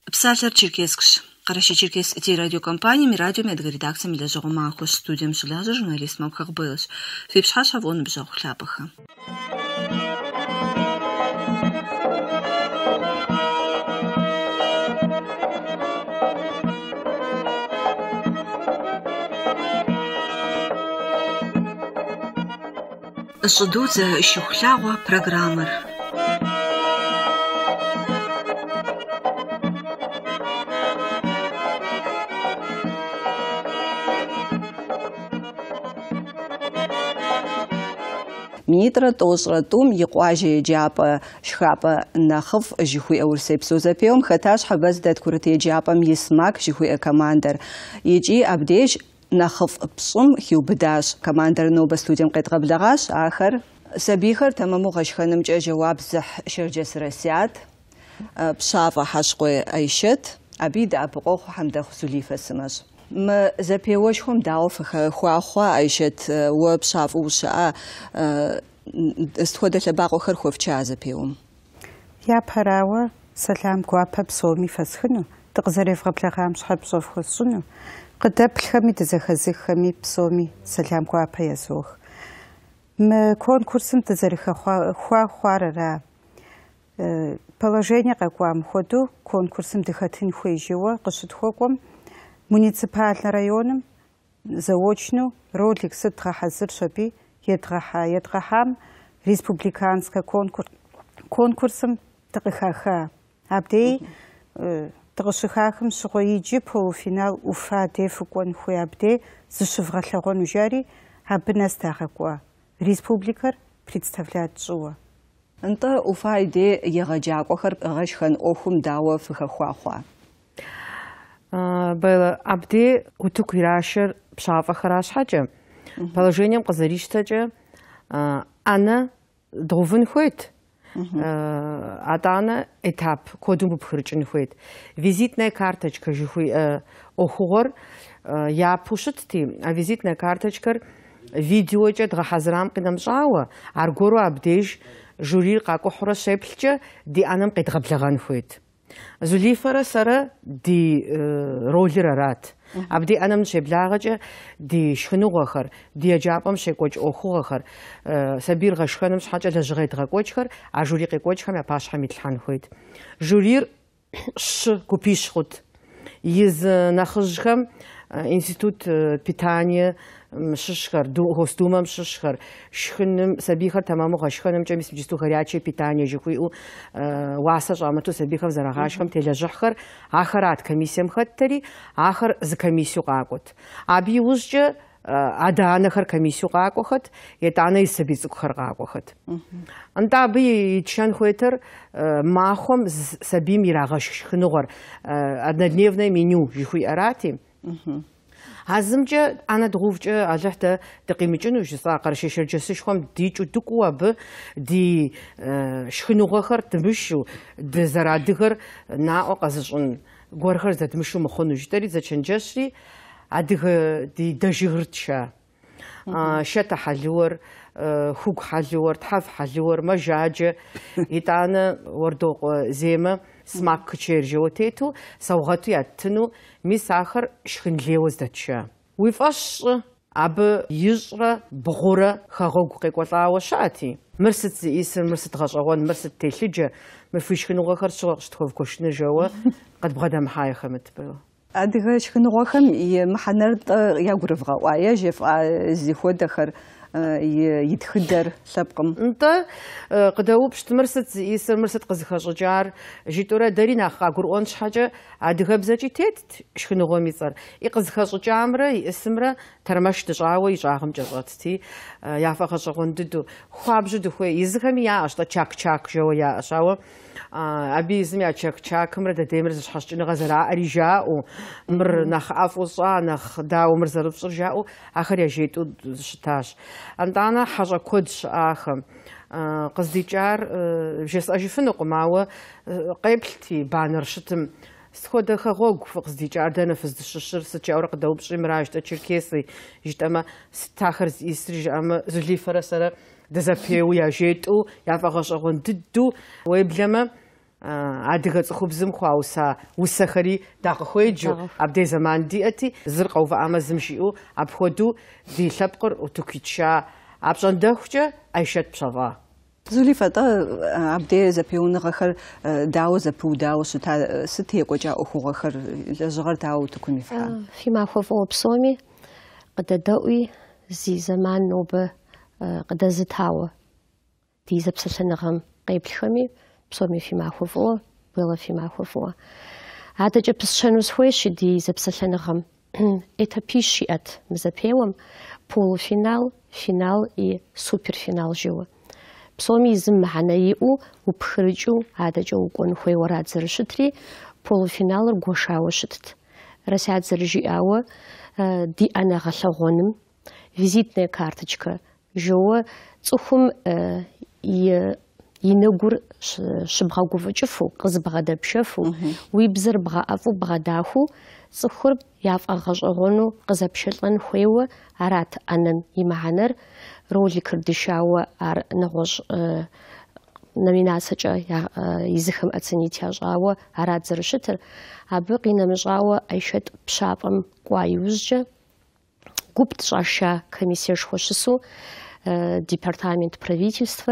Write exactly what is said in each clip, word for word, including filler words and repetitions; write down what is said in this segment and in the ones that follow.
Псалъэр Черкескщ. Къаращи Черкес ти радиокомпания ми радио медга редакция ми лежа махош студиям шилажа журналист мабхах бэлш. Фипшхаша вон бжах хлапаха. Шудуца щухлягъуэ программэр. Минитра тошра тум иқуажи джапа шхапа нахов жихуи аурсепсу запеум хаташ хабаз дат курати джапам есмак жихуи командир. Ичи абдеж нахов псум хиубдаш командир ноба студиям қайтғаблагаш ахар сабихар тамаму гашханымкӏэ жаваб зых шырджас расят пшафа хашқой айшет аби да апқох хамдах сулифа сымаш. ما زپیوش هم داوف خوا خوا عیشت و بشاف وشاء استخدت لباقو خر خوف چه زپیوم. یا پراوا سلام قواب بسومی فسخنو تقدر فقبل خامس حب صوف خصنو قدب خمی تزخزخ خمی بسومی سلام قواب یزوخ. ما کون کورسم تزریخ خوا خوا خوار را положение قوام خودو کون کورسم دخاتین خویجوا قصد خوکم муниципальный районом заочную ролик сытхахазыр шаби едгаха едгахам республиканский конкурс конкурсом тагыхаха абдей тагышихахым шгоиджи полуфинал уфа дефукон хуябде зышевгахлагон ужари абнастахаква республикар представляет жуа انت уфайде ягажакохар гашхан охум дава фхахуахва было абди утукирашер пшафа хараш хаджа положением казариштаджа ана довын хует атана этап кодум бухрчин хует визитная карточка жихуй охугор я пушитти а визитная карточка видеоджа дгахазрам qinamshаwa аргору абдеж жюри qaqohra sheplcha ди анам qidgablagan хует زوليفرا سرا دي رولر رات أبدي أنا مش بلاغجة دي شخنو غخر دي جابم شكوج أخو غخر سبير غشخنم مش حاجة لجغيت غكوج خر عجوري غكوج خم يباش حميد الحان خويت جورير ش كوبيش خود يز نخرجهم институт питания мшишхар гостума мшишхар шхыным сабихар тамаму гашхыным чамис мжисту горячее питание жихуи васа жамату сабихар зарагашхам тележахар ахарат комиссиям хаттари ахар за комиссию qaqot аби узже адаанахар комиссию qaqoxat етана исабицукхар qaqoxat анда би чан хуетер махом сабим ирагашхыныгор однодневное меню жихуи арати هزمجة أنا دغوفجة على تقيمتشنو جسا قرشة شرجسش خم دي جو دكوا ب دي شخنو غخر تمشو دزرادغر نا أقصشون غورخر زتمشو مخونو جتري زتشنجسري أدغ دي دجغرتشا شتا حلور خوك حلور تحف حلور مجاجة يتانا وردوق زيمة سماك كتير جوتيتو سوغاتو ياتنو ميس آخر شخن ليوز داتشا ويفاش أب يجرى بغورة خاغوغ قيقوطا وشاتي مرست إيسر مرست غشاوان مرست تيلجة مرفيش خنو غخر شغل شتخوف كوشنا جوا قد بغدا محايا خمت بلو أدغ شخن غخم محنرد يغرف غوايا جيف زيخود دخر يتخدر سبقم انت قداو باش تمرست يسر مرست قزخ جار جيتورا دارينا خا قرون شحاجه ادغ بزاجي تيت شخنو غوميصر يقزخ جامره يسمره ترمش تجاوي يجاهم جزاتتي يافخ شغون ددو خوابج دو خوي يزخم يا اشتا چاك چاك جو يا اشاو ابي زميا چاك چاك مر د ديمر شحشن غزرا اريجاو مر نخ افوصا نخ داو مر زرب جاو اخر يجيتو شتاش عندنا حاجة كودش آخر قصدي جار جس أجفنو قماوة قبلتي بانر شتم سخود خغوغ فقصدي جار دنا فزد الششر ستجاور قدوب شي مراج تشركيسي جت أما ستاخر يسرج أما زلي فرسرة دزابيو يا جيتو يا فغش أغون ددو ويبلما адыгэ цӏыхубзым хуауса усэхэри дакъыхуеджу абдей зэман диӏэти зыр къэувыӏамэ зым жиӏэу апхуэдэу ди лъэпкъыр утыкуитша апщӏондэхукӏэ Айшэт пщэфӏа. Зулифа-тӏэ абдей зэпеуныгъэхэр дауэ зэпыудауэ щыта сыт екӏуэкӏа ӏуэхугъуэхэр лэжьыгъэр дауэ утыкум ифа? Фи махуэ фӏыуэ псоми къыдэдэӏуи зи зэман нобэ къыдэзытауэ ди зэпсэлъэныгъэм къеплъхэми псоми фи махуэ фӏыуэ, уелэ фи махуэ фӏыуэ. Адэкӏэ пысщэну схуейщи ди зэпсэлъэныгъэм этапищ иӏэт мы зэпеуэм: полуфинал, финал и суперфинал жиӏэуэ. Псоми изым мыхьэнэ иӏэу упхырыкӏыу адэкӏэ укӏуэн хуейуэ арат зэрыщытри, полуфиналыр гуэшауэ щытт. Расят зэрыжиӏауэ ди ӏэнэ гъэлъэгъуэным визитная карточка жьоуэ цӏыхум и нэгур щыбгъэгуфӏыкӏыфу, къызбгъэдэпшэфу, уи бзэр бгъэӏэфӏу бгъэдахыу цӏыхур яфӏэгъэщӏэгъуэну къызэпщылӏэн хуейуэ арат ӏэнэм и мыхьэнэр. Роликыр дышауэ ар нэгъуэщӏ номинациякӏэ изыхэм оценить ящӏауэ арат зэрыщытыр. Абы къинэмыщӏауэ Айшэт пщафӏэм кӏуа иужькӏэ гуп тщӏаша комиссиешхуэ щысу департамент правительства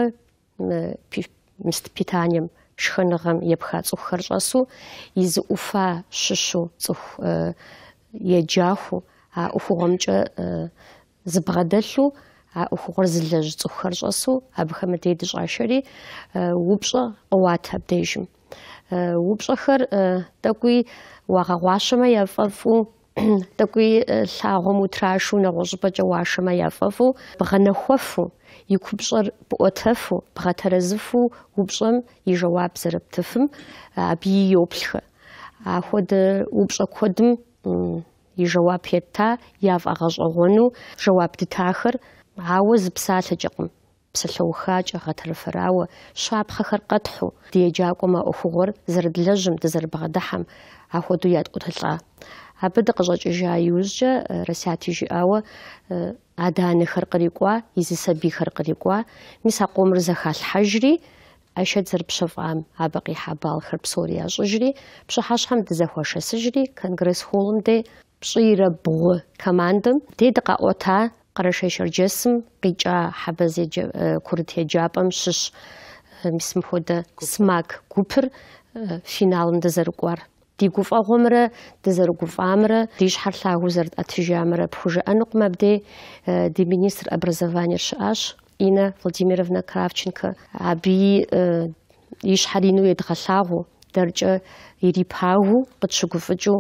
питанием шхыныгъэм епха цӏыхухэр щӏэсу изы ӏуфа щыщу цӏыху еджаху а ӏуэхугъуэмкӏэ зыбгъэдэлъу а ӏуэхугъуэр зылэжь цӏыхухэр щӏэсу абыхэм дей дыщӏашэри упщӏэ къыуат абдежым. Упщӏэхэр тӏэкӏуи уагъэгъуащэмэ яфӏэфӏу, тӏэкӏуи лъагъуэм утрашэу нэгъуэщӏыпӏэкӏэ уашэмэ яфӏэфӏу, бгъэнэхуэфу, и купщӏэр пӏуэтэфу, бгъэтэрэзыфу упщӏэм и жэуап зэрыптыфым абы йоплъхэ. Ахуэдэ упщӏэ куэдым и жэуап етта яфӏэгъэщӏэгъуэну жэуап дытахэр, ауэ зы псалъэкӏэкъым. Псалъэухакӏэ гъэтырыфэрауэ щапхъэхэр къэтхьу ди еджакӏуэмэ ӏуэхугъуэр зэрыдлэжьым, дызэрыбгъэдыхьэм ахуэдэу яткӏутылӏа. Абы дыкъыщӏэкӏыжа иужькӏэ Расяти жиӏауэ адэ-анэхэр кърикӏуа, изы сабийхэр кърикӏуа, мис а къомыр зэхалъхьэжри Айшэт зэрыпщэфӏам абы къихьа баллхэр псори ящӏыжри, пщыхьэщхьэм дызэхуашэсыжри Конгресс-холлым де пщӏийрэ бгъу командэм де дыкъаӏуэта Къэрэшей Шэрджэсым къикӏа хьэбэз курыт еджапӏэм щыщ мис мыхуэдэ смак гупыр финалым дызэрыкӏуар. Ди гуфӏэгъуэмрэ дызэрыгуфӏамрэ ди щхьэр лъагэу зэрытӏэтыжамрэ пхужыӏэнукъым абдей ди министр образованиер щыӏащ Инна Владимировна Кравченко. Абы и щхьэр ину едгъэлъагъуу, дэркӏэ ирипагъуу къытщыгуфӏыкӏыу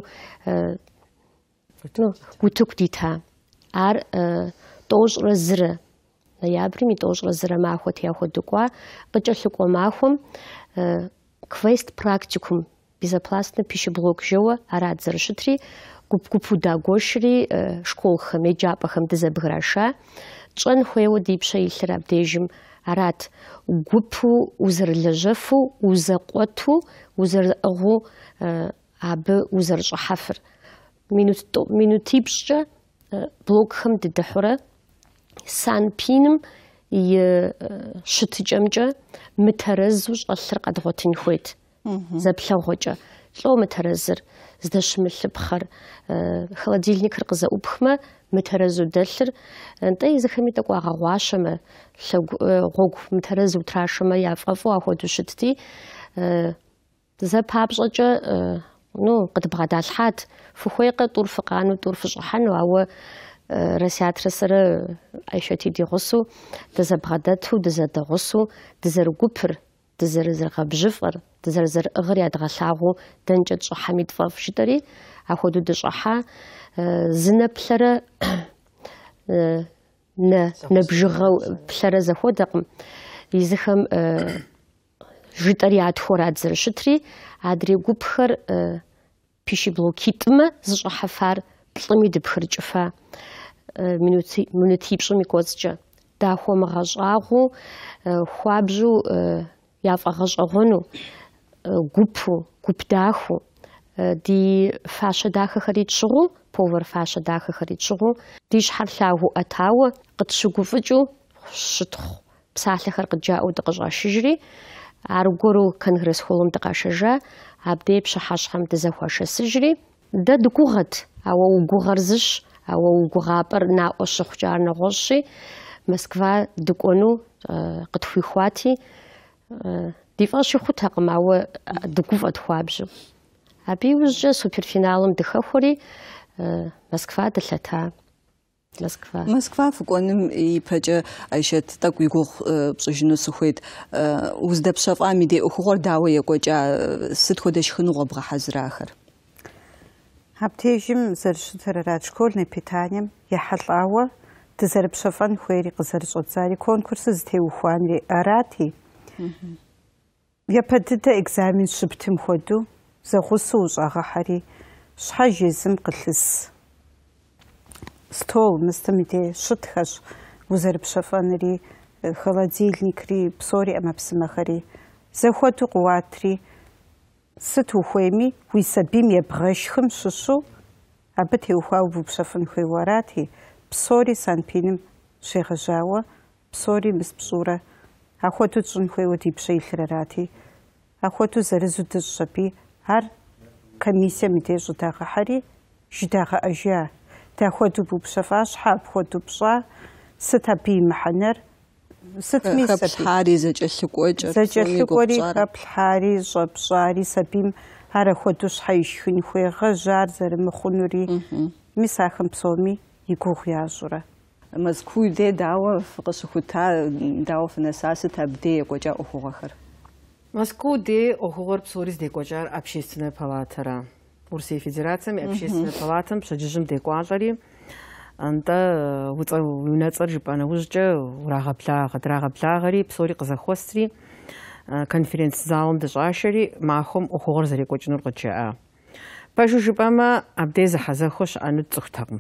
утыку дита. Ар тӏощӏрэ зырэ ноябрым и тӏощӏрэ зырэ махуэт яхуэдыкӏуа къыкӏэлъыкӏуэ махуэм квест практикум безопасный пищеблок жьэуэ арат зэрыщытри, гуп-гупу дагуэшри школхэм, еджапӏэхэм дызэбграша. Тщӏэн хуейуэ ди пщэ илъыр абдежым арат гупу узэрылэжьэфу, узэкъуэту, узэрыӏыгъыу абы узэрыщӏыхьэфыр. Минутипщӏкӏэ блокхэм дыдыхьурэ Санпиным и щытыкӏэмкӏэ мытэрэзу щӏэлъыр къэдгъуэтын хуейт. Зэплъэгъуэкӏэ лӏо мытэрэзыр здэщымылъыпхъэр, холодильникыр къызэӏупхмэ, мытэрэзу дэлъыр, нтӏэ езыхэми тӏэкӏу агъэгъуащэмэ, гъуэгу мытэрэз утрашэмэ яфӏэфӏу ахуэдэу щытти, зэпапщӏэкӏэ ну къыдбгъэдалъхьат, фыхуейкъэ тӏур фыкъану, тӏур фыщӏыхьэну, ауэ Расятрэ сэрэ Айшэти дигъусу, дызэбгъэдэту, дызэдэгъусу, дызэрыгупыр, дызэрызэрыгъэбжьыфӏэр, дызэрызэрыӏыгъыр ядгъэлъагъуу дэнкӏэ тщӏыхьэми тфӏэфӏ жытӏэри, ахуэдэу дыщӏыхьа, зы нэплъэрэ нэбжыгъэ плъэрэ зэхуэдэкъым. Езыхэм жытӏэри атхуэу арат зэрыщытри, адрей гупхэр пищеблокитӏмэ зыщӏыхьэфар плӏыми дыпхырыкӏыфа минутипщӏым и кӏуэцӏкӏэ. Дахуэмыгъэщӏагъуу, хуабжьу яфӏэгъэщӏэгъуэну, гупу, гуп даху, ди фащэ дахэхэри тщыгъуу, повер фащэ дахэхэри тщыгъуу, ди щхьэр лъагъуу ӏэтауэ къытщыгуфӏыкӏыу щытхъу псалъэхэр къыджаӏэу дыкъыщӏашыжри, аргору конгресс холлом дыкъашэжа, абдей пщыхьэщхьэм дызэхуашэсыжри, дэ дыгугъэт, ауэ угугъэр зыщ, ауэ угугъапӏэр наӏуэ щыхъукӏэ ар нэгъуэщӏи, Москва дыкӏуэну къытхуихуати, ди фӏэщи хъутэкъым, ауэ дыгуфӏэт хуабжьу. Абы иужькӏэ суперфиналым дыхэхуэри Москва дылъэта. Москва. Москва фыкӏуэным ипэкӏэ Айшэт тӏэкӏу уи гугъу пщӏыжыну сыхуейт. Уздэпщэфӏам и деӏу хъугъуэр дауэ екӏуэкӏа, сыт хуэдэ шхыныгъуэ бгъэхьэзырахэр? Абдежым зэрыщытыр арат школьным питанием ехьэлӏауэ дызэрыпщэфӏэн хуейри къызэрыщӏэдзари конкурсыр зытеухуанри арати. Япэ дыдэ экзамен щыптым хуэдэу зэгъусэу ущӏагъэхьэри щхьэж езым къылъыс стол мыстым и де щытхэщ узэрыпщэфӏэнри, холодильникри, псори ӏэмэпсымэхэри. Зэхуэдэу къыуатри сыт ухуейми уи сабийм ебгъэшхым щыщу абы теухуауэ бупщэфын хуейуэ арати, псори санпиным щегъэжьауэ, псори мыспщӏурэ ахуэдэу тщӏын хуейуэ ди пщэ илъыр арати. Ахуэдэу зырызу дыщӏ абы, ар комиссием и де щӏыдагъэхьэри жыдагъэӏэжа. Дахуэдэу бупщэфӏа щхьэ апхуэдэу пщӏа, сыт абы и мыхьэнэр, сытми хэплъхьари зэкӏэлъыкӏуэкӏэ, зэкӏэлъыкӏуэри хэплъхьари щӏэпщӏари сабийм ар ахуэдэу щхьэ ишхын хуегъэжьар зэрымыхъунури, мис ахэм псоми и гугъу ящӏурэ. Москву де дауэ къыщыхута, дауэ фынэса, сыт абдей екӏуэкӏа ӏуэхугъуэхэр? Москву де ӏуэхугъуэр псори здекӏуэкӏар Общественная палатара. Россия Федерацием и Общественная палатам пщэдджыжьым декӏуащӏэри, антӏэ унэцӏэр жыпӏэ ужькӏэ урагъэблагъэ, драгъэблагъэри, псори къызэхуэсри, конференц-залым дыщӏашэри, махуэм ӏуэхугъуэр зэрекӏуэкӏынур къыджаӏа. Пэжу жыпӏэмэ, абдей зэхьэзэхуэ щыӏэну цӏыхутэкъым.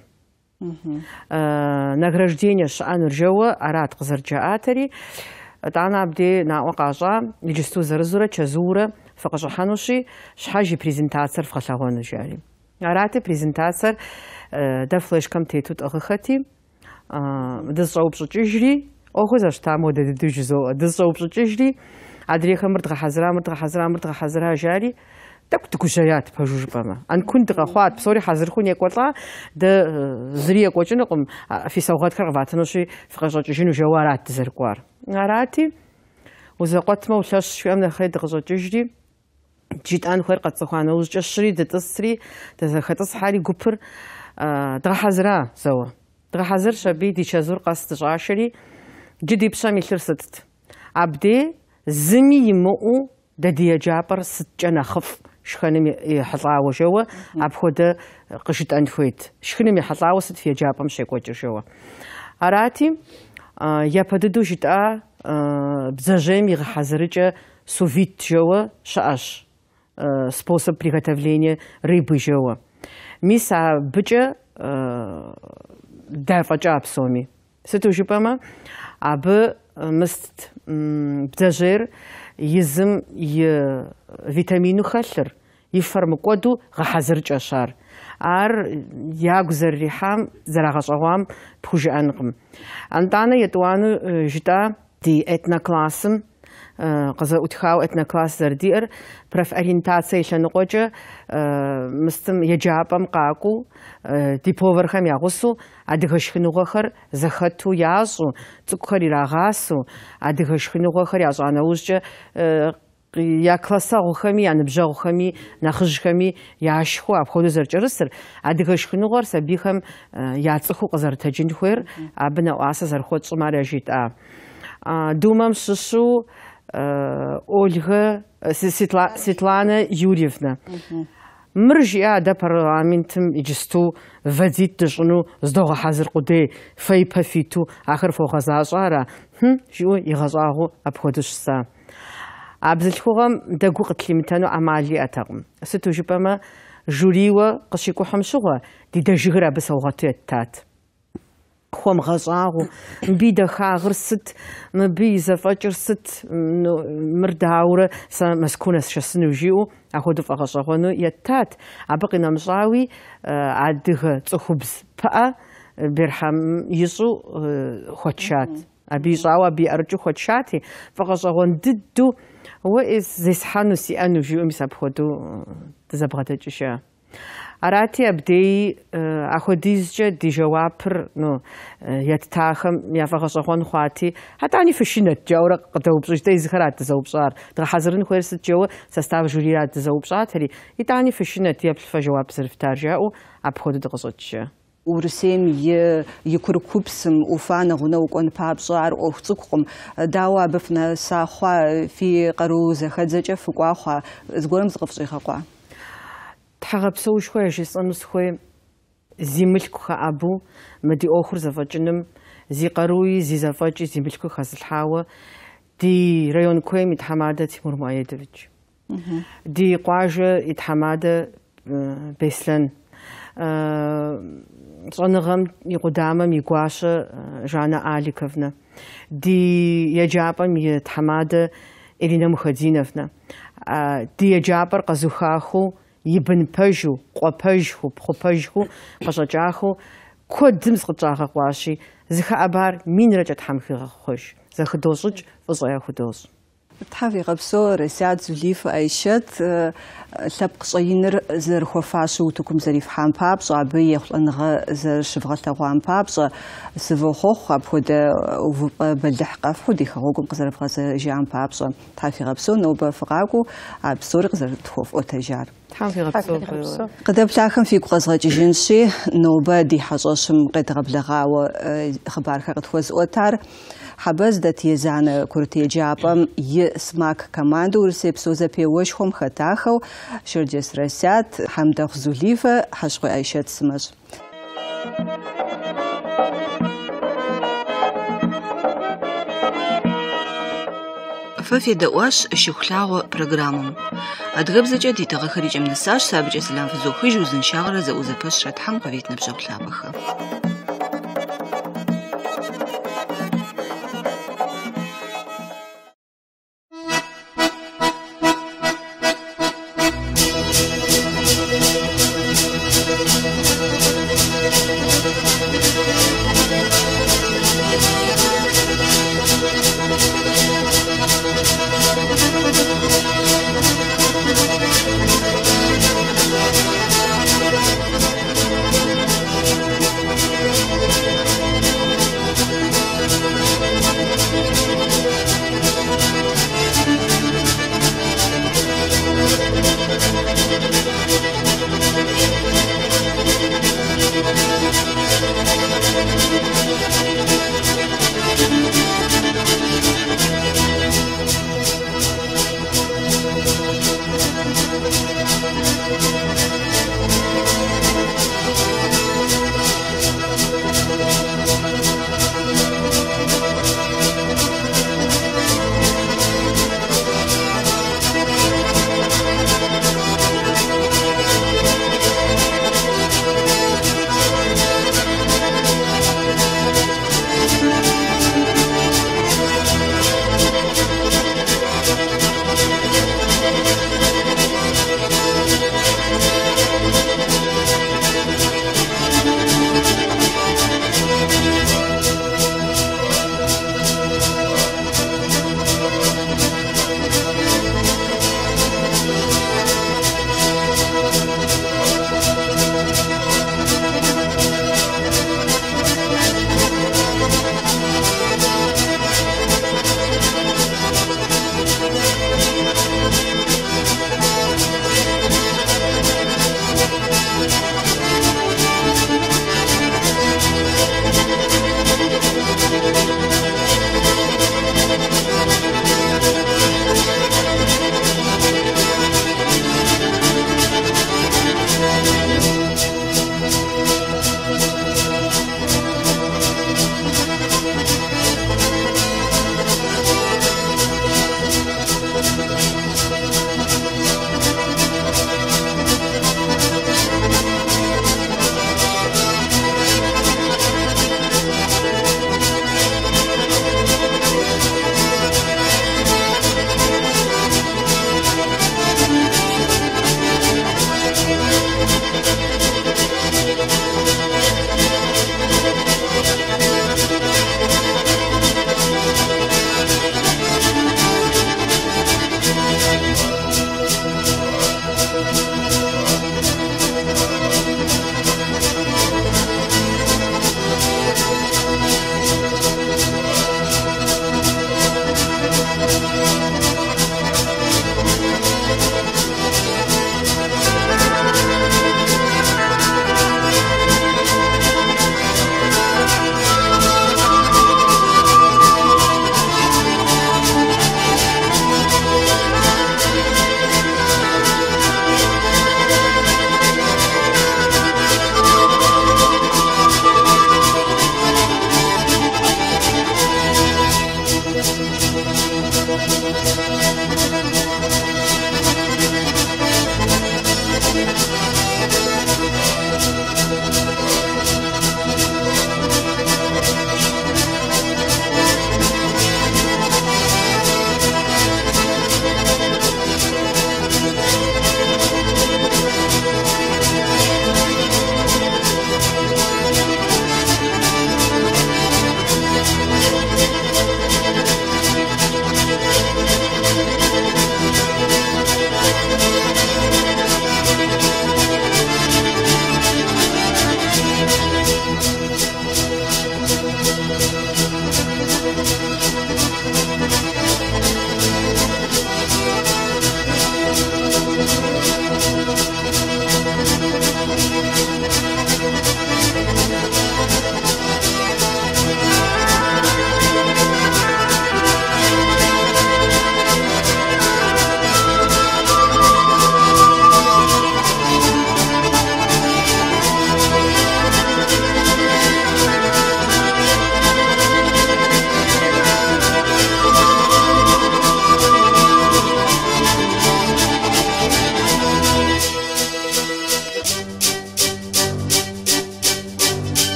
Награждение щыӏэнур жэуэ арат къызэрыджаӏатэри, тӏанэ абдей наӏуэ къащӏа, иджысту зырызурэ чэзуурэ фыкъыщӏыхьэнущи, щхьэж и презентациер фгъэлъэгъуэну жари. Арати презентациер дэ флешкэм тету тӏыгъыхэти, дызщӏэупщӏыкӏыжри, ӏуэхур зэщтам хуэдэ дыдэу жызоӏэ, дызщӏэупщӏыкӏыжри, адрейхэм мыр дгъэхьэзыра, мыр дгъэхьэзыра, мыр дгъэхьэзыра жари, тӏэкӏу дыгужьеят пэжу жыпӏэмэ. Анкун дыкъэхъуат, псори хьэзыр хъун екӏуэлӏа, дэ зыри екӏуэкӏынукъым, фи саугъэтхэр къыватынущи, фыкъыщӏэкӏыжыну жэуэ арат дызэрыкӏуар. Арати, узэкъуэтмэ, улъэщ шхуиӏэм нэхъей дыкъыщӏэкӏыжри, джитӏанхэр къэцӏыхуа нэужькӏэ щыри, дытӏысри, дызэхэтӏысхьари гупыр дгъэхьэзыра зэуэ. Дгъэхьэзыр щабий ди чэзур къэс дыщӏашэри, джы ди пщэм илъыр сытт? Абдей зыми имыӏэу дэ ди еджапӏэр сыткӏэ нэхъыфӏ шхыным ехьылӏауэ жэуэ, апхуэдэ къыжытӏэн хуейт. Шхыным ехьылӏауэ сыт фи еджапӏэм щекӏуэкӏыр жэуэ. Арати, япэ дыдэу жытӏа бдзэжьейм игъэхьэзырыкӏэ сувит жэуэ щыӏэщ. Способ приготовления рыбы жэуэ. Мис абыкӏэ дафӏэкӏа псоми. Сыту жыпӏэмэ, абы мыст бдзэжьейр езым и витамину хэлъыр, и фэр мыкӏуэду гъэхьэзыркӏэщ ар. Ар ягу зэрырихьам, зэрагъэщӏэгъуам пхужыӏэнкъым. Антӏанэ етӏуану жытӏа ди этноклассым, къызэӏутхауэ этнокласс зэрыдиӏэр, профориентацие лъэныкъуэкӏэ мыстым еджапӏэм къакӏуэу, ди повархэм ягъусэу, адыгэ шхыныгъуэхэр зэхэту ящӏу, цӏыкӏухэр ирагъасэу, адыгэ шхыныгъуэхэр ящӏа нэужькӏэ я классэгъухэми, я ныбжьэгъухэми, нэхъыжьхэми яшхыу апхуэдэу зэрыкӏэрысыр, адыгэ шхыныгъуэр сабийхэм яцӏыхуу къызэрытэджын хуейр, абы нэӏуасэ зэрыхуэт щӏым ар яжитӏа. Думэм щыщу Ольга Светлана Юрьевна. Мыр жиӏа дэ парламентым иджысту вадзит дыщӏыну здогъэхьэзыр къудей, фэипэ фиту ахэр фогъэзащӏара? Хьм, жиӏэу игъэщӏагъуэу апхуэдэу щыса. А бзылъхугъэм дэгу къытлимытэну ӏэмал иӏэтэкъым. Сыту жыпӏэмэ, жюрийуэ къыщикӏухьым щыгъуэ, ди дэжыгыр абы саугъэту еттат. Хуэмыгъэщӏагъуэу, мыбы и дахагъыр сыт, мыбы и зэфӏэкӏыр сыт, мыр дауэрэ сэ Москву нэсшэсыну жиӏэу ахуэдэу фӏэгъэщӏэгъуэну еттат. Абы къинэмыщӏауи адыгэ цӏыхубз пыӏэ Берхьэм ищӏу хуэчат. أبي شاو أبي أرجو خد شاتي فقشغون ددو هو إز زيسحانو سيانو جيو مساب خدو تزبغة جشا أراتي أبدي أخديزجا دي جوابر نو يتتاخم يفقشغون خواتي حتى أني فشينت جاورا قدوبش تيز خرات تزوبشار تحضرن خويرس جو سستاف جوريات تزوبشار تري يتاني فشينت يبل فجواب صرف ترجعو أبخد دغزوتشا ورسيم ي يكركوبسم وفانا غنا وكون بابشار أو تقوم دعوة بفنا ساخوا في قروز خدزة فقوا خوا زقولم زقفشي خوا تحغب سو شوي جسمس خوي زي ملك أبو مدي آخر زفاجنم زي قروي زي زفاجي زي ملك خاص الحاوة دي ريون كوي متحمادة تيمور مايدويتش دي قواجة يتحمادة بيسلن صنغم يقدامم يقاشة جانا آليكفنا دي يجابم يتحمادة إلينا مخدينفنا دي يجابر قزوخاخو يبن بجو قوبجو بخوبجو قشجاخو كودم سقجاخ قواشي زخ أبار مين رجت حمخي خوش زخ دوزج وزايا خدوز تحفي غبسو رساد زليف أيشت لبق صينر زر خوفاشو تكم زريف حام بابس عبي يخلنغ زر شفغل تغوان بابس سفو خوخ أبخد بلدحق أفخد يخوكم قزرف غز جيان بابس تحفي غبسو نوبة فقاكو عبسور غزر تخوف أتجار تحفي غبسو قدب تاخم في قزغة جنسي نوبة دي حجاشم قد غبلغاو خبار خاقت خوز أتار حبز دت يزان كرتي جابم يسماك كماندو ورسيب سوزا بيوشهم خطاخو شرجس رسات حمدخ زوليفة حشقو عيشت سمج ففي دواش شخلاغو برنامج أدغبزة دي تغخرج من الساج سابج إسلام في زوخي جوزن شاغرة زوزة بس رتحم قويت نبجو خلابخة Thank you.